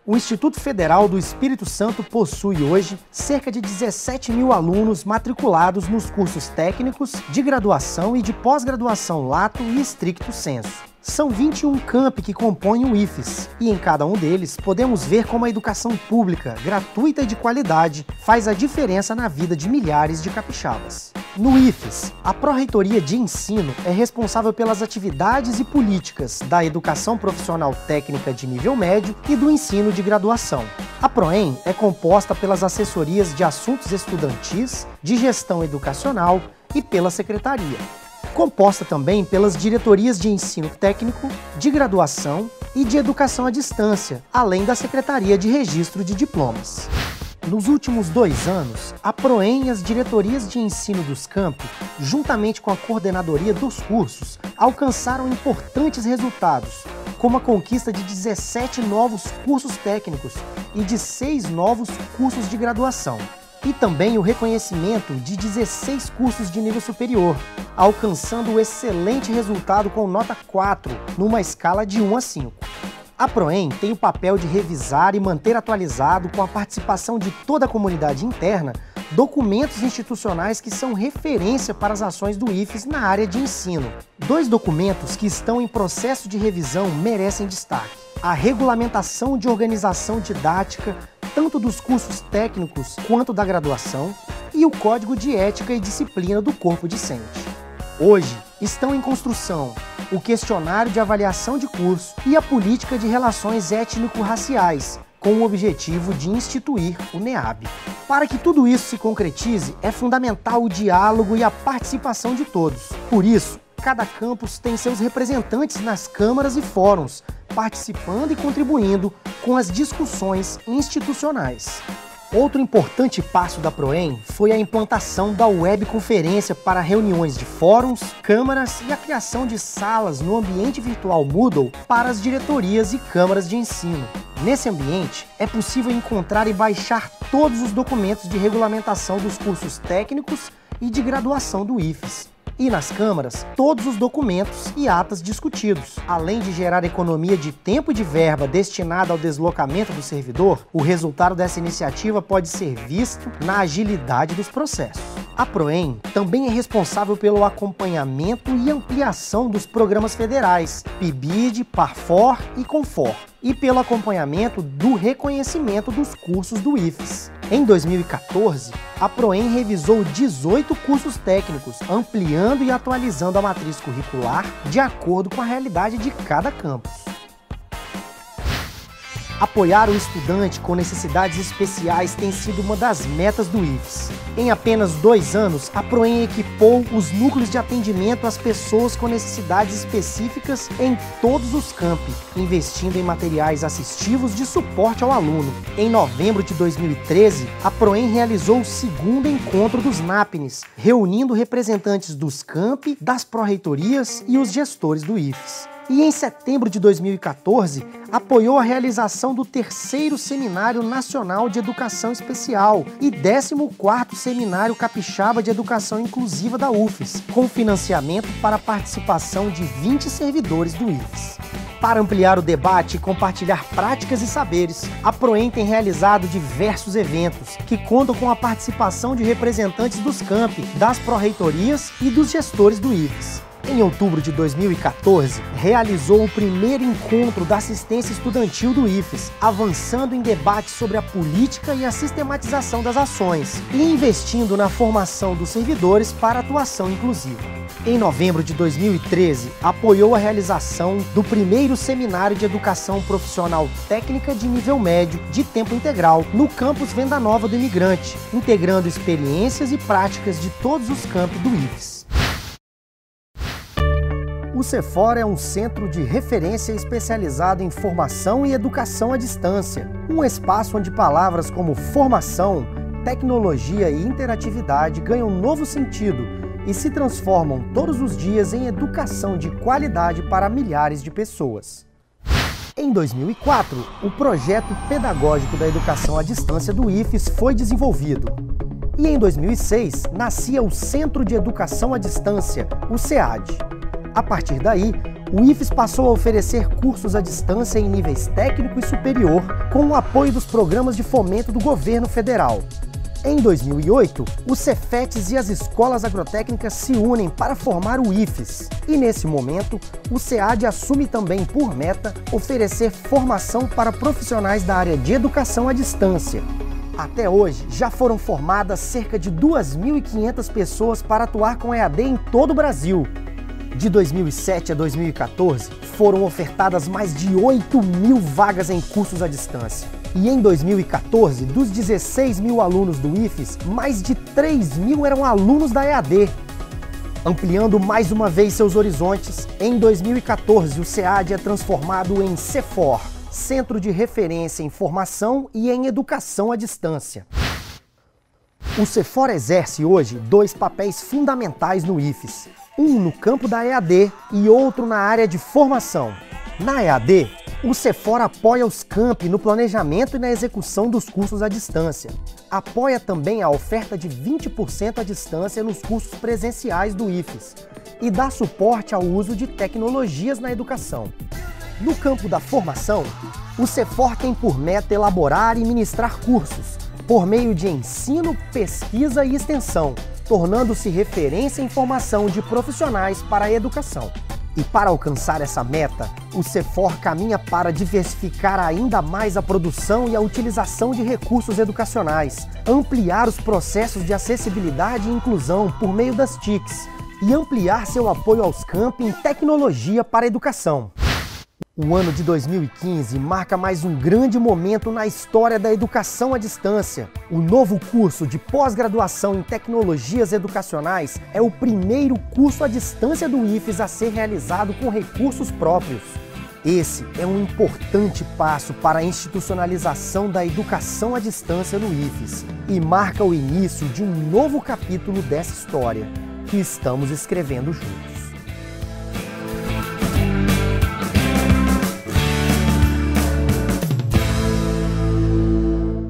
O Instituto Federal do Espírito Santo possui hoje cerca de 17 mil alunos matriculados nos cursos técnicos, de graduação e de pós-graduação lato e stricto sensu. São 21 campi que compõem o IFES, e em cada um deles podemos ver como a educação pública, gratuita e de qualidade faz a diferença na vida de milhares de capixabas. No IFES, a Pró-Reitoria de Ensino é responsável pelas atividades e políticas da educação profissional técnica de nível médio e do ensino de graduação. A PROEM é composta pelas assessorias de assuntos estudantis, de gestão educacional e pela secretaria. Composta também pelas diretorias de ensino técnico, de graduação e de educação à distância, além da Secretaria de Registro de Diplomas. Nos últimos 2 anos, a PROEM e as diretorias de ensino dos campi, juntamente com a coordenadoria dos cursos, alcançaram importantes resultados, como a conquista de 17 novos cursos técnicos e de 6 novos cursos de graduação, e também o reconhecimento de 16 cursos de nível superior, alcançando o excelente resultado com nota 4, numa escala de 1 a 5. A PROEM tem o papel de revisar e manter atualizado, com a participação de toda a comunidade interna, documentos institucionais que são referência para as ações do IFES na área de ensino. 2 documentos que estão em processo de revisão merecem destaque: a Regulamentação de Organização Didática, tanto dos cursos técnicos quanto da graduação, e o Código de Ética e Disciplina do Corpo Discente. Hoje, estão em construção o questionário de avaliação de curso e a política de relações étnico-raciais, com o objetivo de instituir o NEAB. Para que tudo isso se concretize, é fundamental o diálogo e a participação de todos. Por isso, cada campus tem seus representantes nas câmaras e fóruns, participando e contribuindo com as discussões institucionais. Outro importante passo da PROEM foi a implantação da webconferência para reuniões de fóruns, câmaras e a criação de salas no ambiente virtual Moodle para as diretorias e câmaras de ensino. Nesse ambiente, é possível encontrar e baixar todos os documentos de regulamentação dos cursos técnicos e de graduação do IFES. E nas câmaras, todos os documentos e atas discutidos. Além de gerar economia de tempo e de verba destinada ao deslocamento do servidor, o resultado dessa iniciativa pode ser visto na agilidade dos processos. A PROEM também é responsável pelo acompanhamento e ampliação dos programas federais, PIBID, PARFOR e CONFOR, e pelo acompanhamento do reconhecimento dos cursos do IFES. Em 2014, a PROEM revisou 18 cursos técnicos, ampliando e atualizando a matriz curricular de acordo com a realidade de cada campus. Apoiar o estudante com necessidades especiais tem sido uma das metas do IFES. Em apenas 2 anos, a PROEM equipou os núcleos de atendimento às pessoas com necessidades específicas em todos os campi, investindo em materiais assistivos de suporte ao aluno. Em novembro de 2013, a PROEM realizou o 2º encontro dos NAPNES, reunindo representantes dos campi, das pró-reitorias e os gestores do IFES. E em setembro de 2014, apoiou a realização do 3º Seminário Nacional de Educação Especial e 14º Seminário Capixaba de Educação Inclusiva da UFES, com financiamento para a participação de 20 servidores do IFES. Para ampliar o debate e compartilhar práticas e saberes, a PROEM tem realizado diversos eventos que contam com a participação de representantes dos campi, das pró-reitorias e dos gestores do IFES. Em outubro de 2014, realizou o 1º encontro da assistência estudantil do IFES, avançando em debates sobre a política e a sistematização das ações e investindo na formação dos servidores para atuação inclusiva. Em novembro de 2013, apoiou a realização do 1º Seminário de Educação Profissional Técnica de Nível Médio de Tempo Integral no campus Venda Nova do Imigrante, integrando experiências e práticas de todos os campi do IFES. O CEFOR é um centro de referência especializado em formação e educação à distância, um espaço onde palavras como formação, tecnologia e interatividade ganham novo sentido e se transformam todos os dias em educação de qualidade para milhares de pessoas. Em 2004, o projeto pedagógico da educação à distância do IFES foi desenvolvido. E em 2006, nascia o Centro de Educação à Distância, o CEAD. A partir daí, o IFES passou a oferecer cursos à distância em níveis técnico e superior, com o apoio dos programas de fomento do governo federal. Em 2008, os Cefetes e as escolas agrotécnicas se unem para formar o IFES. E nesse momento, o SEAD assume também por meta oferecer formação para profissionais da área de educação à distância. Até hoje, já foram formadas cerca de 2.500 pessoas para atuar com EAD em todo o Brasil. De 2007 a 2014, foram ofertadas mais de 8.000 vagas em cursos à distância. E em 2014, dos 16.000 alunos do IFES, mais de 3.000 eram alunos da EAD. Ampliando mais uma vez seus horizontes, em 2014 o SEAD é transformado em CEFOR, Centro de Referência em Formação e em Educação à Distância. O CEFOR exerce hoje dois papéis fundamentais no IFES, um no campo da EAD e outro na área de formação. Na EAD, o CEFOR apoia os campi no planejamento e na execução dos cursos à distância. Apoia também a oferta de 20% à distância nos cursos presenciais do IFES e dá suporte ao uso de tecnologias na educação. No campo da formação, o CEFOR tem por meta elaborar e ministrar cursos, por meio de ensino, pesquisa e extensão, tornando-se referência em formação de profissionais para a educação. E para alcançar essa meta, o CEFOR caminha para diversificar ainda mais a produção e a utilização de recursos educacionais, ampliar os processos de acessibilidade e inclusão por meio das TICs e ampliar seu apoio aos campi em tecnologia para a educação. O ano de 2015 marca mais um grande momento na história da educação à distância. O novo curso de pós-graduação em tecnologias educacionais é o primeiro curso à distância do IFES a ser realizado com recursos próprios. Esse é um importante passo para a institucionalização da educação à distância no IFES e marca o início de um novo capítulo dessa história que estamos escrevendo juntos.